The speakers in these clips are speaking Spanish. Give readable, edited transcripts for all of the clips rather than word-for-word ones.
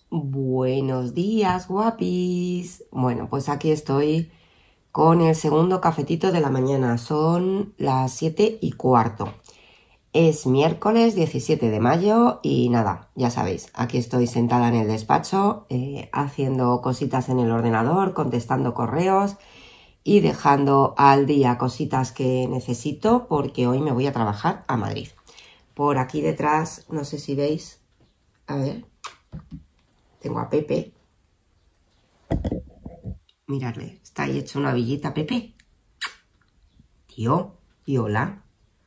Buenos días, guapis. Bueno, pues aquí estoy con el segundo cafetito de la mañana. Son las 7:15. Es miércoles 17 de mayo y nada, ya sabéis, aquí estoy sentada en el despacho haciendo cositas en el ordenador, contestando correos y dejando al día cositas que necesito porque hoy me voy a trabajar a Madrid. Por aquí detrás, no sé si veis, a ver, tengo a Pepe. Miradle, está ahí hecho una villita, Pepe. Tío, hola.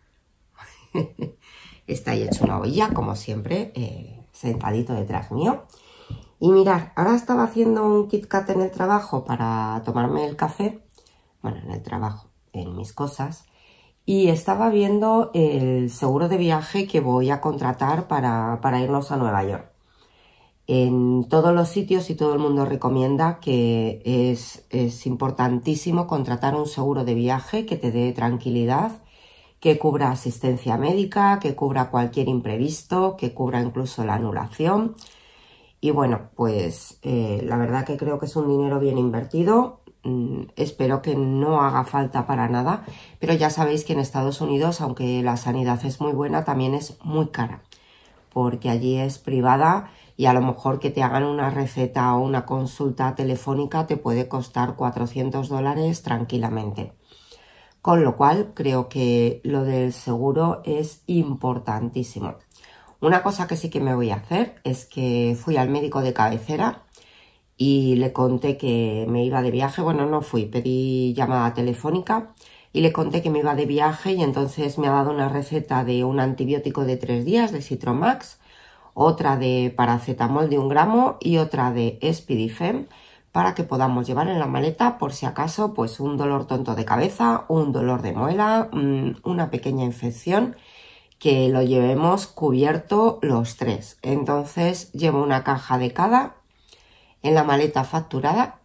Está ahí hecho una villa, como siempre, sentadito detrás mío. Y mirad, ahora estaba haciendo un Kit Kat en el trabajo para tomarme el café. Bueno, en el trabajo, en mis cosas. Y estaba viendo el seguro de viaje que voy a contratar para irnos a Nueva York. En todos los sitios y todo el mundo recomienda que es importantísimo contratar un seguro de viaje que te dé tranquilidad, que cubra asistencia médica, que cubra cualquier imprevisto, que cubra incluso la anulación. Y bueno, pues la verdad que creo que es un dinero bien invertido. Espero que no haga falta para nada, pero ya sabéis que en Estados Unidos, aunque la sanidad es muy buena, también es muy cara, porque allí es privada y a lo mejor que te hagan una receta o una consulta telefónica te puede costar $400 tranquilamente. Con lo cual creo que lo del seguro es importantísimo. Una cosa que sí que me voy a hacer es que fui al médico de cabecera y le conté que me iba de viaje. Bueno, no fui, pedí llamada telefónica y le conté que me iba de viaje y entonces me ha dado una receta de un antibiótico de 3 días de Citromax, otra de paracetamol de 1 gramo y otra de Spidifem para que podamos llevar en la maleta por si acaso pues un dolor tonto de cabeza, un dolor de muela, una pequeña infección, que lo llevemos cubierto los tres. Entonces llevo una caja de cada en la maleta facturada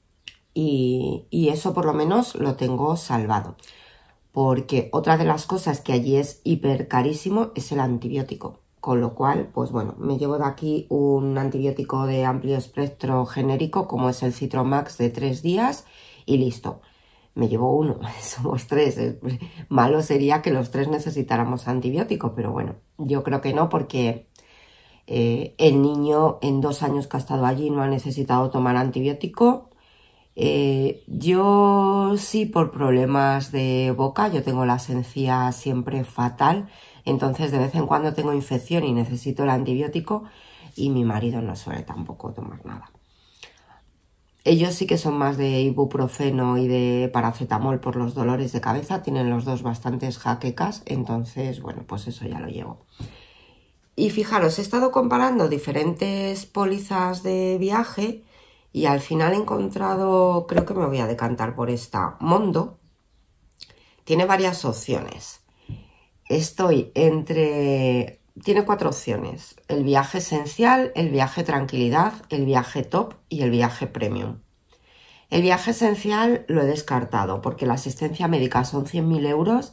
y eso por lo menos lo tengo salvado. Porque otra de las cosas que allí es hiper carísimo es el antibiótico. Con lo cual, pues bueno, me llevo de aquí un antibiótico de amplio espectro genérico como es el Citromax de 3 días y listo. Me llevo uno, somos tres. Malo sería que los tres necesitáramos antibiótico, pero bueno, yo creo que no porque el niño en 2 años que ha estado allí no ha necesitado tomar antibiótico. Yo sí, por problemas de boca, yo tengo las encías siempre fatal, entonces de vez en cuando tengo infección y necesito el antibiótico y mi marido no suele tampoco tomar nada. Ellos sí que son más de ibuprofeno y de paracetamol por los dolores de cabeza, tienen los dos bastantes jaquecas, entonces bueno, pues eso ya lo llevo. Y fijaros, he estado comparando diferentes pólizas de viaje y al final he encontrado, creo que me voy a decantar por esta, Mondo. Tiene varias opciones. Estoy entre... Tiene 4 opciones. El viaje esencial, el viaje tranquilidad, el viaje top y el viaje premium. El viaje esencial lo he descartado porque la asistencia médica son 100.000 euros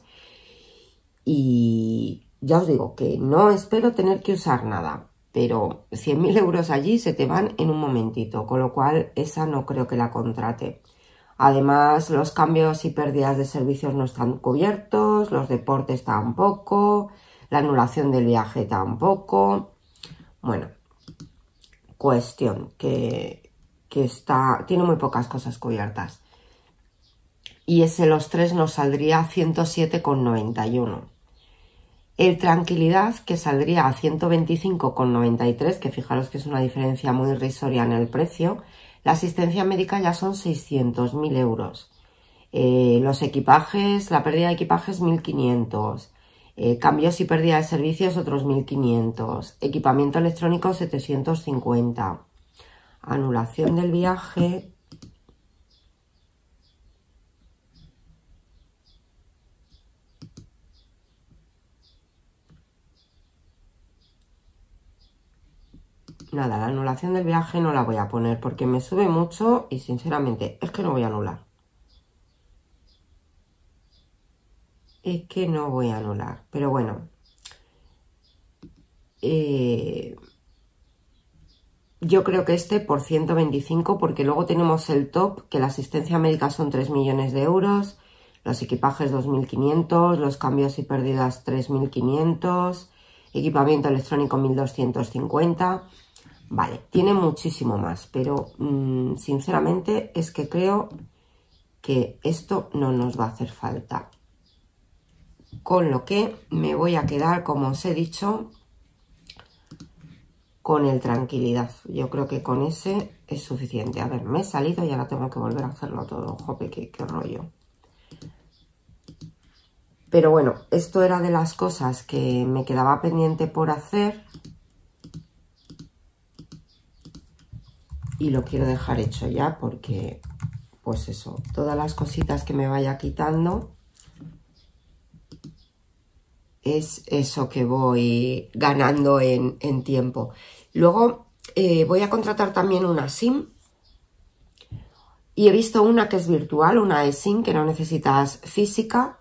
y ya os digo que no espero tener que usar nada, pero 100.000 euros allí se te van en un momentito, con lo cual esa no creo que la contrate. Además, los cambios y pérdidas de servicios no están cubiertos, los deportes tampoco, la anulación del viaje tampoco. Bueno, cuestión que tiene muy pocas cosas cubiertas. Y ese los tres nos saldría 107,91. El tranquilidad, que saldría a 125,93, que fijaros que es una diferencia muy irrisoria en el precio. La asistencia médica ya son 600.000 euros. Los equipajes, la pérdida de equipajes 1.500. Cambios y pérdida de servicios otros 1.500. Equipamiento electrónico 750. Anulación del viaje. Nada, la anulación del viaje no la voy a poner porque me sube mucho y sinceramente es que no voy a anular. Es que no voy a anular, pero bueno. yo creo que este por 125, porque luego tenemos el top, que la asistencia médica son 3 millones de euros, los equipajes 2.500, los cambios y pérdidas 3.500, equipamiento electrónico 1.250. Vale, tiene muchísimo más, pero sinceramente es que creo que esto no nos va a hacer falta. Con lo que me voy a quedar, como os he dicho, con el tranquilidad. Yo creo que con ese es suficiente. A ver, me he salido y ahora tengo que volver a hacerlo todo. Jope, qué rollo. Pero bueno, esto era de las cosas que me quedaba pendiente por hacer. Y lo quiero dejar hecho ya porque, pues eso, todas las cositas que me vaya quitando es eso que voy ganando en tiempo. Luego voy a contratar también una SIM. Y he visto una que es virtual, una eSIM, que no necesitas física.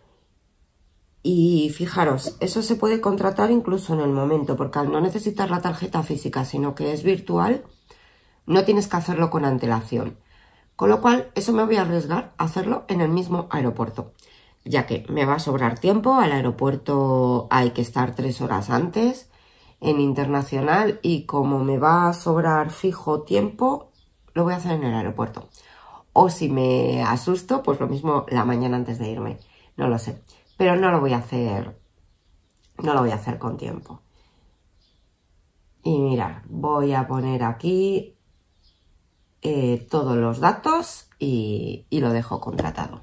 Y fijaros, eso se puede contratar incluso en el momento, porque al no necesitar la tarjeta física, sino que es virtual, no tienes que hacerlo con antelación. Con lo cual, eso me voy a arriesgar a hacerlo en el mismo aeropuerto, ya que me va a sobrar tiempo. Al aeropuerto hay que estar 3 horas antes, en internacional, y como me va a sobrar fijo tiempo, lo voy a hacer en el aeropuerto. O si me asusto, pues lo mismo la mañana antes de irme, no lo sé. Pero no lo voy a hacer, no lo voy a hacer con tiempo. Y mirad, voy a poner aquí todos los datos y lo dejo contratado.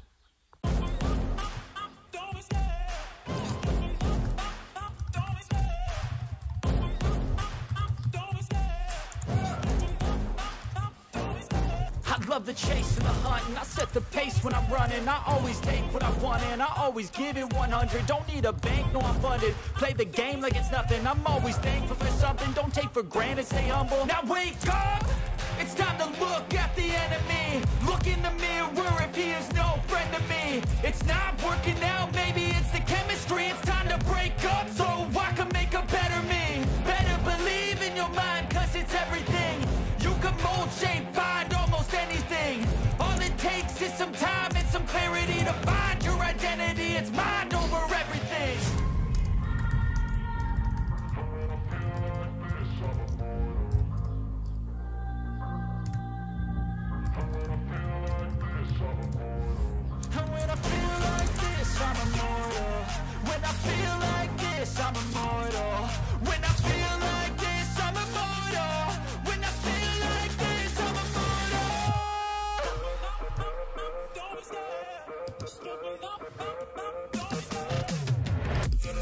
Love the chase and the hunt, and I set the pace when I'm running. I always take what I want and I always give it 100. Don't need a bank, no, I'm funded. Play the game like it's nothing. I'm always thankful for something. Don't take for granted, stay humble. Now wake up! It's time to look at the enemy. Look in the mirror if he is no friend to me. It's not working out, maybe it's the chemistry. It's time to break up so I can make a better me. Better believe in your mind, cause it's everything. You can mold, shape, find almost anything. All it takes is some time and some clarity to find your identity. It's mind over everything. And when I feel like this, I'm immortal. When I feel like this, I'm immortal. When I feel like this, I'm immortal. When I feel like this, I'm immortal. Don't be scared. Don't be scared.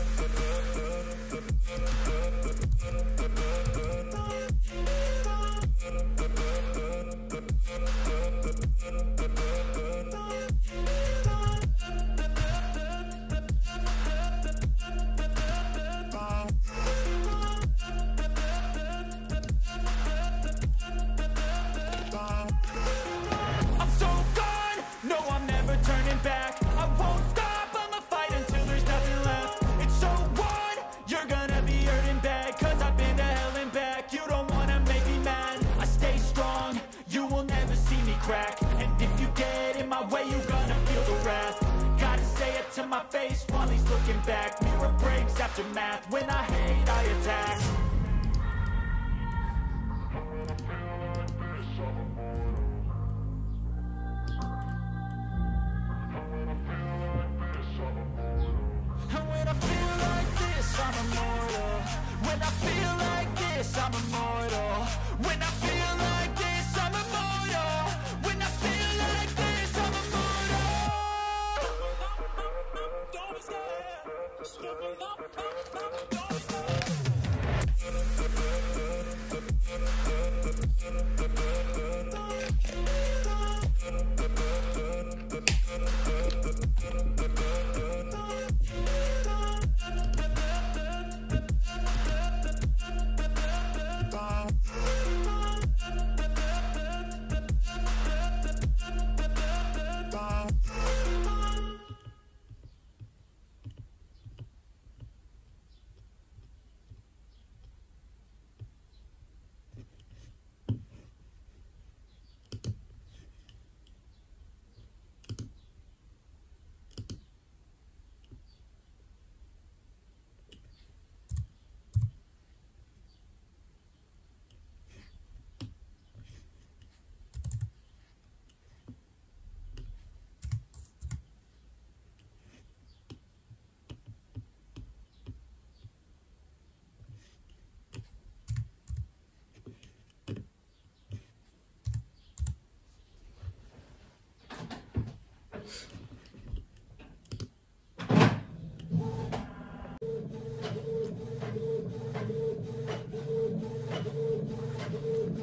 I'm so gone, no, I'm never turning back. I won't stop, I'ma fight until there's nothing left. It's so on, you're gonna be hurting bad, cause I've been to hell and back. You don't wanna make me mad, I stay strong, you will never see me crack. And if you get in my way, you're gonna feel the wrath. Gotta say it to my face while he's looking back. Mirror breaks after math, when I hate, I attack. And when I feel like this, I'm immortal. When I feel like this, I'm immortal. When I feel like this, I'm immortal. When I feel like this, I'm immortal. Don't be scared. Don't be scared.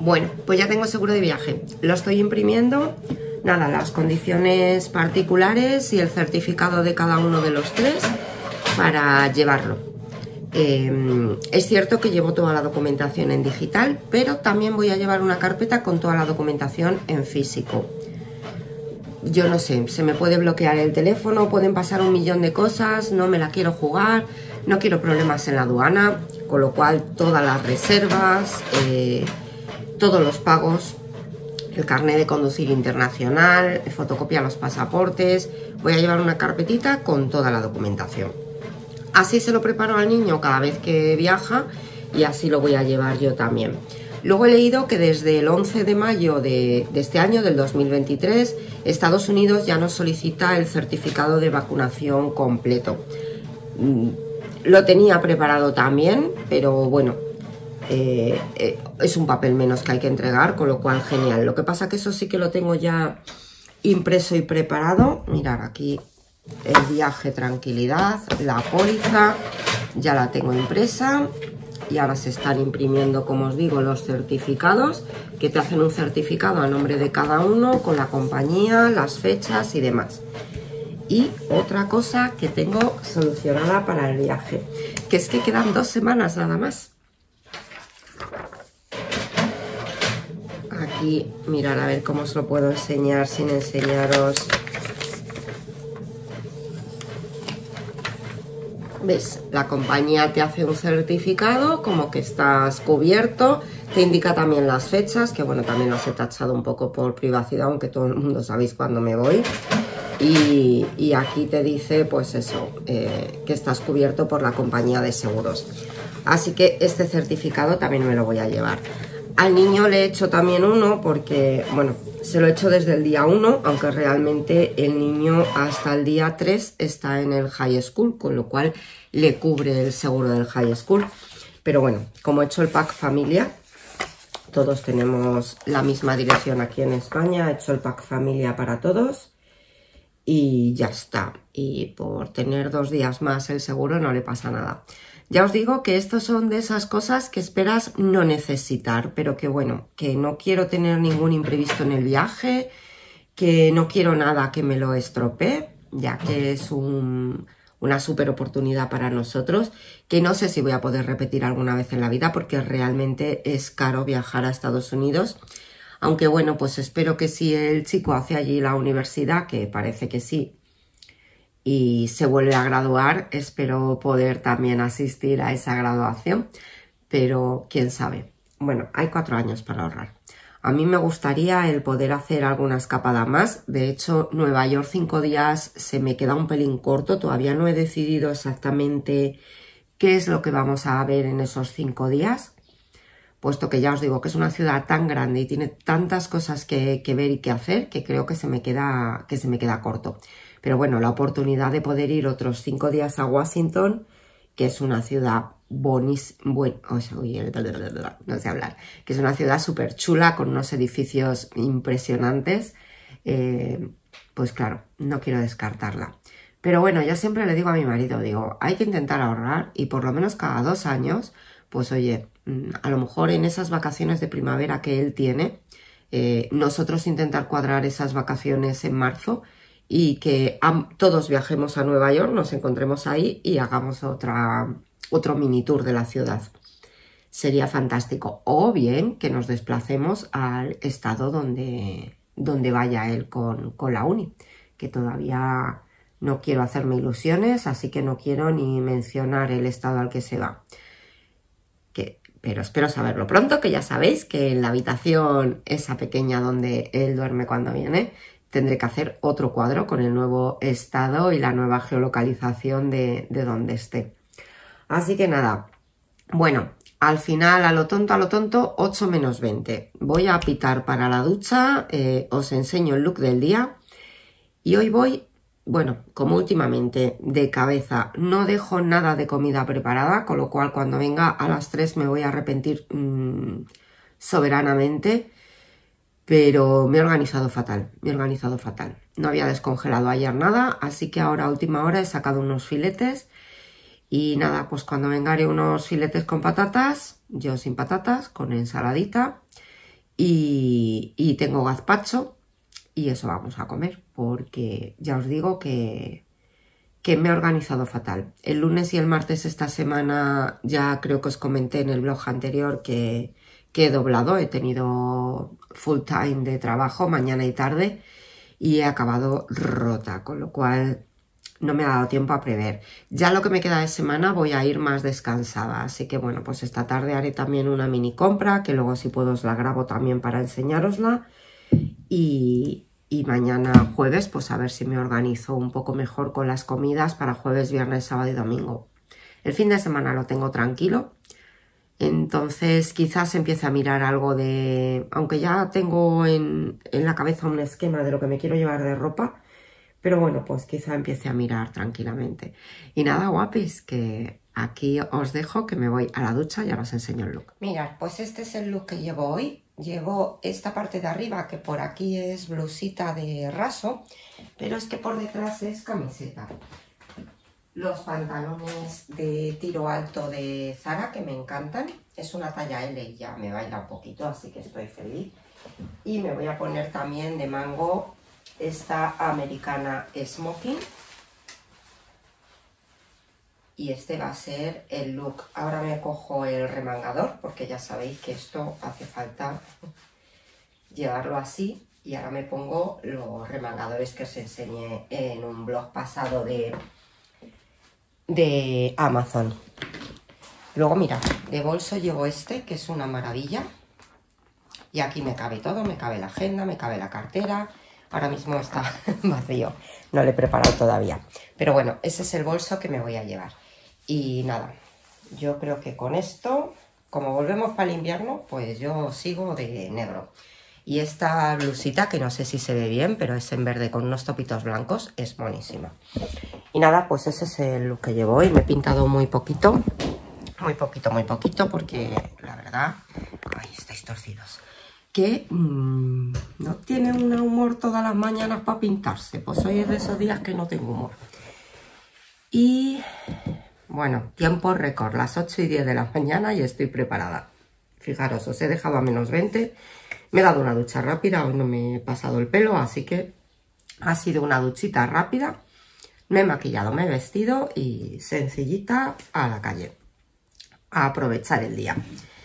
Bueno, pues ya tengo seguro de viaje. Lo estoy imprimiendo. Nada, las condiciones particulares y el certificado de cada uno de los tres para llevarlo. Es cierto que llevo toda la documentación en digital, pero también voy a llevar una carpeta con toda la documentación en físico. Yo no sé, se me puede bloquear el teléfono, pueden pasar un millón de cosas, no me la quiero jugar, no quiero problemas en la aduana, con lo cual todas las reservas, todos los pagos, el carnet de conducir internacional, fotocopia los pasaportes, voy a llevar una carpetita con toda la documentación. Así se lo preparo al niño cada vez que viaja y así lo voy a llevar yo también. Luego he leído que desde el 11 de mayo de este año, del 2023, Estados Unidos ya nos solicita el certificado de vacunación completo. Lo tenía preparado también, pero bueno, es un papel menos que hay que entregar, con lo cual genial. Lo que pasa que eso sí que lo tengo ya impreso y preparado. Mirad, aquí el viaje, tranquilidad, la póliza, ya la tengo impresa. Y ahora se están imprimiendo, como os digo, los certificados, que te hacen un certificado a nombre de cada uno, con la compañía, las fechas y demás. Y otra cosa que tengo solucionada para el viaje, que es que quedan 2 semanas nada más. Aquí, mirad a ver cómo os lo puedo enseñar sin enseñaros. ¿Ves? La compañía te hace un certificado como que estás cubierto, te indica también las fechas, que bueno, también las he tachado un poco por privacidad, aunque todo el mundo sabéis cuándo me voy. Y aquí te dice, pues eso, que estás cubierto por la compañía de seguros. Así que este certificado también me lo voy a llevar. Al niño le he hecho también uno porque, bueno, se lo he hecho desde el día 1, aunque realmente el niño hasta el día 3 está en el high school, con lo cual le cubre el seguro del high school. Pero bueno, como he hecho el pack familia, todos tenemos la misma dirección aquí en España, he hecho el pack familia para todos y ya está. Y por tener 2 días más el seguro no le pasa nada. Ya os digo que estos son de esas cosas que esperas no necesitar, pero que bueno, que no quiero tener ningún imprevisto en el viaje, que no quiero nada que me lo estropee, ya que es una súper oportunidad para nosotros, que no sé si voy a poder repetir alguna vez en la vida, porque realmente es caro viajar a Estados Unidos. Aunque bueno, pues espero que si el chico hace allí la universidad, que parece que sí, y se vuelve a graduar, espero poder también asistir a esa graduación, pero quién sabe. Bueno, hay 4 años para ahorrar. A mí me gustaría el poder hacer alguna escapada más. De hecho, Nueva York 5 días se me queda un pelín corto. Todavía no he decidido exactamente qué es lo que vamos a ver en esos 5 días, puesto que ya os digo que es una ciudad tan grande y tiene tantas cosas que ver y que hacer, que creo que se me queda corto. Pero bueno, la oportunidad de poder ir otros 5 días a Washington, que es una ciudad buenísima, no sé hablar, que es una ciudad súper chula con unos edificios impresionantes, pues claro, no quiero descartarla. Pero bueno, yo siempre le digo a mi marido, digo, hay que intentar ahorrar y por lo menos cada 2 años, pues oye, a lo mejor en esas vacaciones de primavera que él tiene, nosotros intentar cuadrar esas vacaciones en marzo y que todos viajemos a Nueva York, nos encontremos ahí y hagamos otro mini tour de la ciudad. Sería fantástico. O bien que nos desplacemos al estado donde vaya él con la uni, que todavía no quiero hacerme ilusiones, así que no quiero ni mencionar el estado al que se va. Pero espero saberlo pronto, que ya sabéis que en la habitación esa pequeña donde él duerme cuando viene, tendré que hacer otro cuadro con el nuevo estado y la nueva geolocalización de donde esté. Así que nada, bueno, al final a lo tonto, 8 menos 20. Voy a pitar para la ducha, os enseño el look del día y hoy voy, bueno, como últimamente, de cabeza. No dejo nada de comida preparada, con lo cual cuando venga a las 3 me voy a arrepentir soberanamente. Pero me he organizado fatal, No había descongelado ayer nada, así que ahora a última hora he sacado unos filetes. Y nada, pues cuando venga haré unos filetes con patatas, yo sin patatas, con ensaladita. y tengo gazpacho y eso vamos a comer, porque ya os digo que me he organizado fatal. El lunes y el martes esta semana ya creo que os comenté en el blog anterior que he doblado, he tenido full time de trabajo mañana y tarde y he acabado rota, con lo cual no me ha dado tiempo a prever. Ya lo que me queda de semana voy a ir más descansada, así que bueno, pues esta tarde haré también una mini compra, que luego si puedo os la grabo también para enseñárosla, y mañana jueves pues a ver si me organizo un poco mejor con las comidas para jueves, viernes, sábado y domingo. El fin de semana lo tengo tranquilo, entonces quizás empiece a mirar algo de... aunque ya tengo en la cabeza un esquema de lo que me quiero llevar de ropa, pero bueno, pues quizá empiece a mirar tranquilamente. Y nada, guapis, que aquí os dejo, que me voy a la ducha y ahora os enseño el look. Mirad, pues este es el look que llevo hoy. Llevo esta parte de arriba, que por aquí es blusita de raso, pero es que por detrás es camiseta. Los pantalones de tiro alto de Zara, que me encantan. Es una talla L y ya me baila un poquito, así que estoy feliz. Y me voy a poner también de mango esta americana smoking. Y este va a ser el look. Ahora me cojo el remangador, porque ya sabéis que esto hace falta llevarlo así. Y ahora me pongo los remangadores que os enseñé en un blog pasado de Amazon. Luego mirad, de bolso llevo este, que es una maravilla. Y aquí me cabe todo, me cabe la agenda, me cabe la cartera. Ahora mismo está vacío, no lo he preparado todavía. Pero bueno, ese es el bolso que me voy a llevar. Y nada, yo creo que con esto, como volvemos para el invierno, pues yo sigo de negro. Y esta blusita, que no sé si se ve bien, pero es en verde con unos topitos blancos, es buenísima. Y nada, pues ese es el look que llevo hoy. Me he pintado muy poquito, porque la verdad... Ay, estáis torcidos. Que no tiene un humor todas las mañanas para pintarse. Pues hoy es de esos días que no tengo humor. Y bueno, tiempo récord, las 8:10 de la mañana y estoy preparada. Fijaros, os he dejado a menos 20. Me he dado una ducha rápida, hoy no me he pasado el pelo, así que ha sido una duchita rápida. Me he maquillado, me he vestido y sencillita a la calle. A aprovechar el día.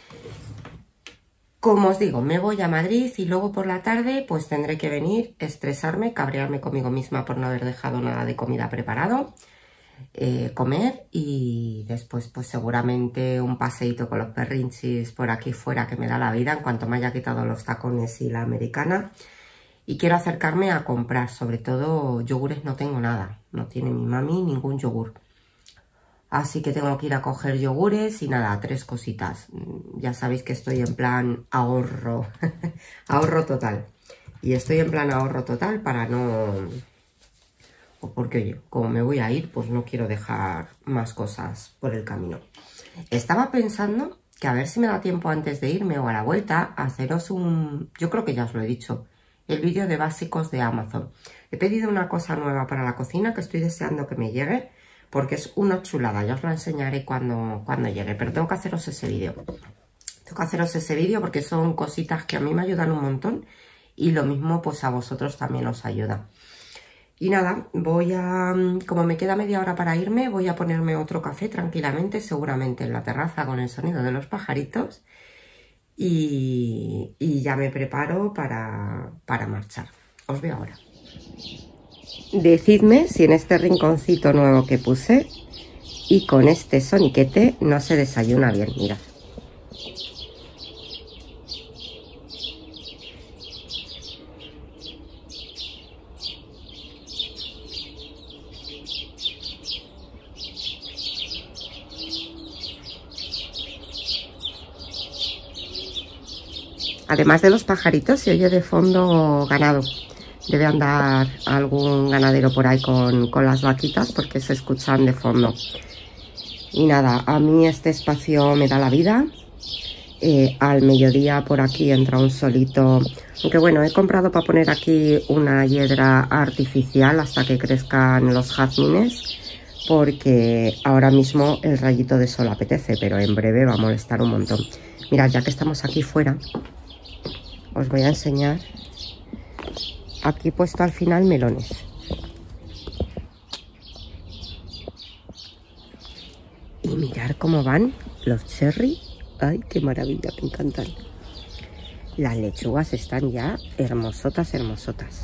Como os digo, me voy a Madrid y luego por la tarde pues tendré que venir, estresarme, cabrearme conmigo misma por no haber dejado nada de comida preparado, comer y después pues seguramente un paseíto con los perrinchis por aquí fuera que me da la vida en cuanto me haya quitado los tacones y la americana. Y quiero acercarme a comprar, sobre todo yogures no tengo nada, no tiene mi mami ningún yogur. Así que tengo que ir a coger yogures y nada, 3 cositas. Ya sabéis que estoy en plan ahorro, ahorro total. Y estoy en plan ahorro total para no... Porque oye, como me voy a ir, pues no quiero dejar más cosas por el camino. Estaba pensando que a ver si me da tiempo antes de irme o a la vuelta a haceros un... Yo creo que ya os lo he dicho, el vídeo de básicos de Amazon. He pedido una cosa nueva para la cocina que estoy deseando que me llegue, porque es una chulada, ya os lo enseñaré cuando llegue, pero tengo que haceros ese vídeo. Tengo que haceros ese vídeo porque son cositas que a mí me ayudan un montón y lo mismo pues a vosotros también os ayuda. Y nada, voy a, como me queda media hora para irme, voy a ponerme otro café tranquilamente, seguramente en la terraza con el sonido de los pajaritos y ya me preparo para marchar. Os veo ahora. Decidme si en este rinconcito nuevo que puse y con este soniquete no se desayuna bien, mirad. Además de los pajaritos se oye de fondo ganado. Debe andar algún ganadero por ahí con las vaquitas porque se escuchan de fondo. Y nada, a mí este espacio me da la vida. Al mediodía por aquí entra un solito. Aunque bueno, he comprado para poner aquí una hiedra artificial hasta que crezcan los jazmines. Porque ahora mismo el rayito de sol apetece, pero en breve va a molestar un montón. Mirad, ya que estamos aquí fuera, os voy a enseñar. Aquí he puesto al final melones. Y mirar cómo van los cherry. ¡Ay, qué maravilla! Me encantan. Las lechugas están ya hermosotas, hermosotas.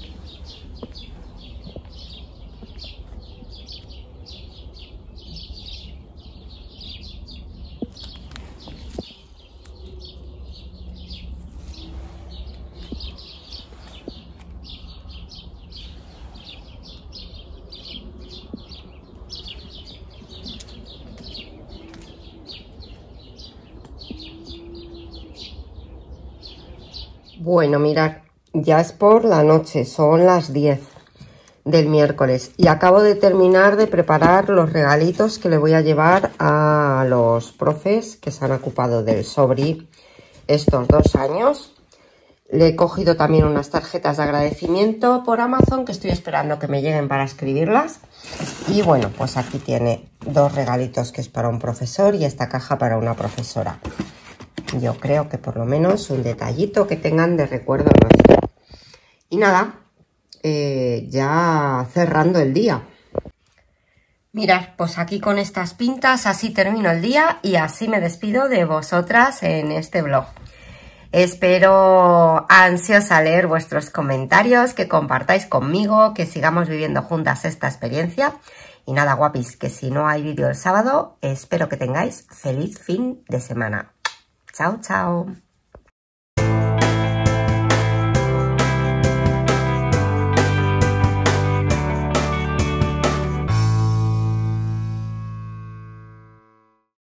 Bueno, mirad, ya es por la noche, son las 10 del miércoles y acabo de terminar de preparar los regalitos que le voy a llevar a los profes que se han ocupado del Sobri estos 2 años. Le he cogido también unas tarjetas de agradecimiento por Amazon que estoy esperando que me lleguen para escribirlas. Y bueno, pues aquí tiene 2 regalitos que es para un profesor y esta caja para una profesora. Yo creo que por lo menos un detallito que tengan de recuerdo nuestro. Y nada, ya cerrando el día. Mirad, pues aquí con estas pintas así termino el día y así me despido de vosotras en este vlog. Espero ansiosa leer vuestros comentarios, que compartáis conmigo, que sigamos viviendo juntas esta experiencia. Y nada, guapis, que si no hay vídeo el sábado, espero que tengáis feliz fin de semana. Chao, chao.